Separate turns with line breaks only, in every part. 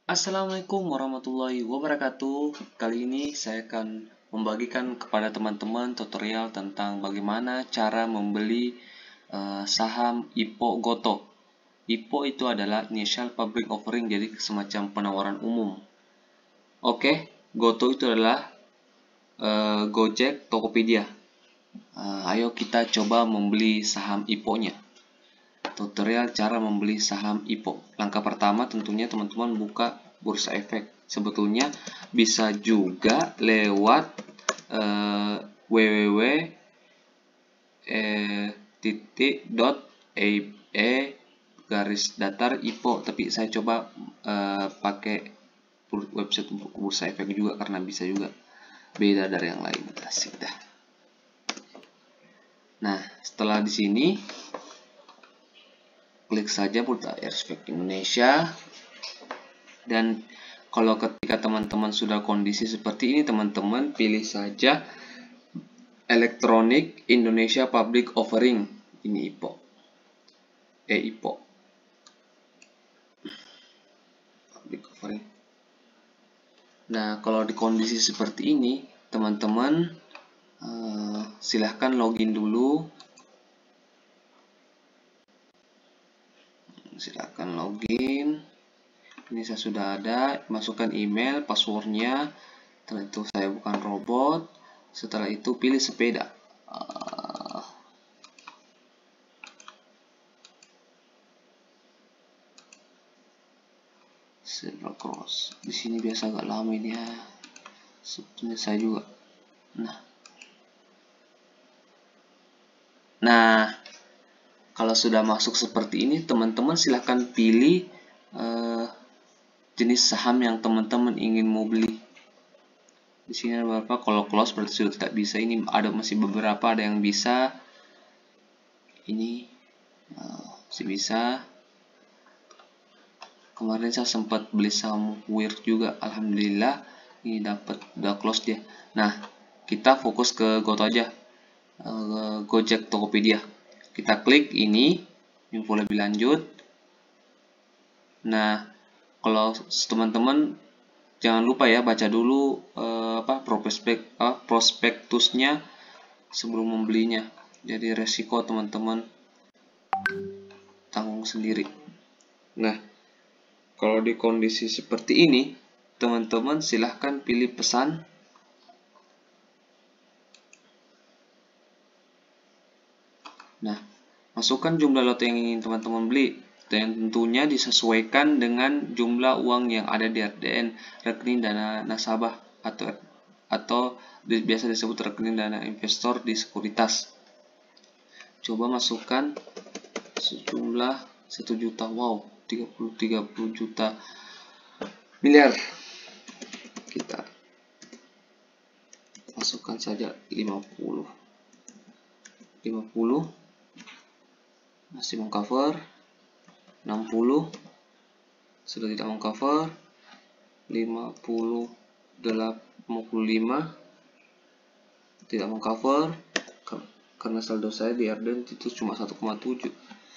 Assalamualaikum warahmatullahi wabarakatuh. Kali ini saya akan membagikan kepada teman-teman tutorial tentang bagaimana cara membeli saham IPO Goto. IPO itu adalah Initial Public Offering, jadi semacam penawaran umum. Oke, Goto itu adalah Gojek Tokopedia. Ayo kita coba membeli saham IPO-nya. Tutorial cara membeli saham IPO. Langkah pertama tentunya teman-teman buka bursa efek. Sebetulnya bisa juga lewat www.e-IPO, tapi saya coba pakai website bursa efek juga karena bisa juga beda dari yang lain. Asik dah. Nah, setelah di sini klik saja bursa efek Indonesia, dan kalau ketika teman-teman sudah kondisi seperti ini, teman-teman pilih saja Electronic Indonesia Public Offering. Ini IPO. IPO. Public Offering. Nah, kalau di kondisi seperti ini, teman-teman silahkan login dulu. Silahkan login. Ini saya sudah ada, masukkan email, passwordnya. Setelah itu saya bukan robot. Setelah itu pilih sepeda. Silver Cross. Di sini biasa agak lama ini ya. Sebenarnya saya juga. Nah, kalau sudah masuk seperti ini, teman-teman silahkan pilih jenis saham yang teman-teman ingin mau beli. Di sini ada beberapa. Kalau close berarti sudah tidak bisa. Ini ada masih beberapa, ada yang bisa. Ini masih bisa. Kemarin saya sempat beli saham WIR juga, alhamdulillah ini dapat, udah close dia. Nah, kita fokus ke Goto aja, Gojek Tokopedia. Kita klik ini, info lebih lanjut. Nah, kalau teman-teman jangan lupa ya baca dulu prospektusnya sebelum membelinya. Jadi resiko teman-teman tanggung sendiri. Nah, kalau di kondisi seperti ini, teman-teman silahkan pilih pesan. Nah, masukkan jumlah lot yang ingin teman-teman beli, dan tentunya disesuaikan dengan jumlah uang yang ada di RDN, rekening dana nasabah, atau biasa disebut rekening dana investor di sekuritas. Coba masukkan sejumlah 1 juta. Wow, 30 juta miliar. Kita masukkan saja 50. Masih mengcover. 60 sudah tidak mengcover. 55 tidak mengcover karena saldo saya di RDN itu cuma 1,7.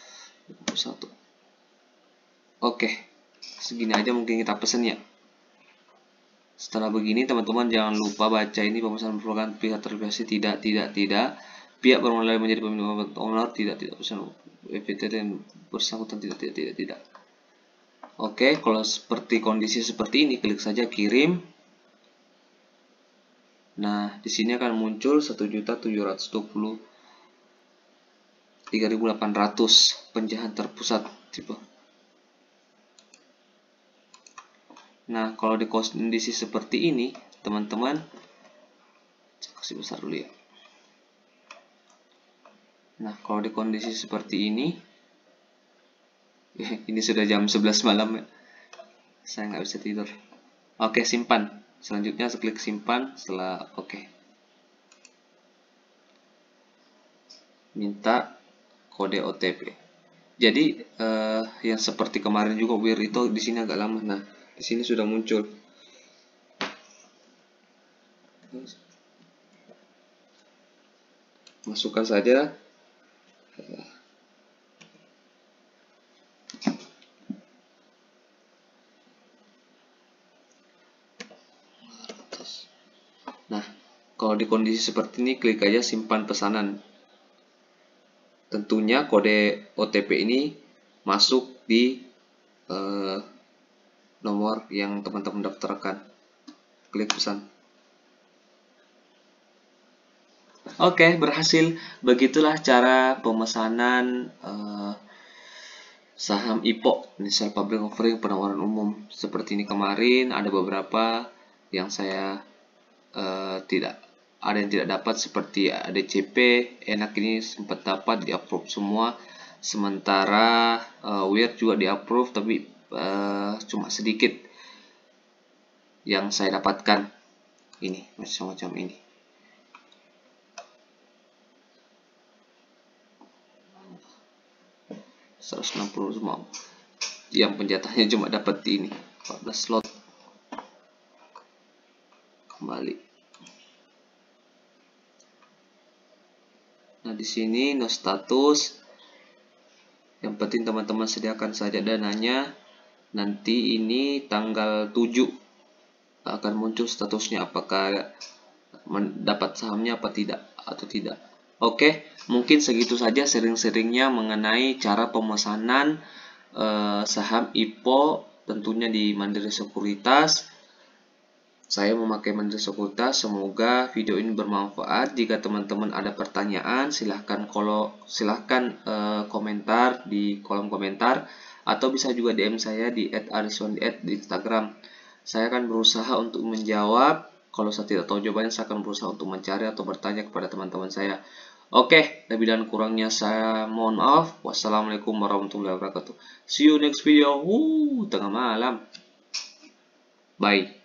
Oke, segini aja mungkin kita pesen ya. Setelah begini, teman-teman jangan lupa baca ini pemesanan merupakan pihak terafiliasi tidak. Pihak bermodal menjadi pemilik owner tidak pesan EPT dan bersangkutan tidak. Oke, kalau seperti kondisi seperti ini, klik saja kirim. Nah, di sini akan muncul 1.723.800 penjahat terpusat tipe. Nah, kalau di kondisi seperti ini, teman-teman, saya kasih besar dulu ya. Nah, kalau di kondisi seperti ini, ini sudah jam 11 malam ya. Saya nggak bisa tidur. Oke, simpan. Selanjutnya klik simpan. Setelah oke. Minta kode OTP. Jadi yang seperti kemarin juga WIR itu di sini agak lama. Nah, di sini sudah muncul. Masukkan saja. Kalau di kondisi seperti ini, klik aja simpan pesanan. Tentunya kode OTP ini masuk di nomor yang teman-teman daftarkan. Klik pesan. Oke, berhasil. Begitulah cara pemesanan saham IPO, initial public offering, penawaran umum. Seperti ini kemarin ada beberapa yang saya tidak ada yang tidak dapat, seperti ADCP. Enak ini sempat dapat, di approve semua. Sementara Weird juga di approve, tapi cuma sedikit yang saya dapatkan. Ini macam-macam ini. $160 semua. Yang penjatahnya cuma dapat di ini 14 slot. Kembali. Nah, di sini no status. Yang penting teman-teman sediakan saja dananya. Nanti ini tanggal 7 akan muncul statusnya, apakah mendapat sahamnya apa tidak atau tidak. Oke, mungkin segitu saja sering-seringnya mengenai cara pemesanan saham IPO, tentunya di Mandiri Sekuritas. Saya memakai Mandiri Sekuritas. Semoga video ini bermanfaat. Jika teman-teman ada pertanyaan, silahkan komentar di kolom komentar, atau bisa juga DM saya di @ariswandi di Instagram. Saya akan berusaha untuk menjawab. Kalau saya tidak tahu jawabannya, saya akan berusaha untuk mencari atau bertanya kepada teman-teman saya. Oke, lebih dan kurangnya saya mohon maaf. Wassalamualaikum warahmatullahi wabarakatuh. See you next video. Tengah malam. Bye.